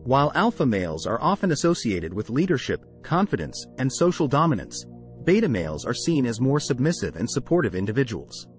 While alpha males are often associated with leadership, confidence, and social dominance, beta males are seen as more submissive and supportive individuals.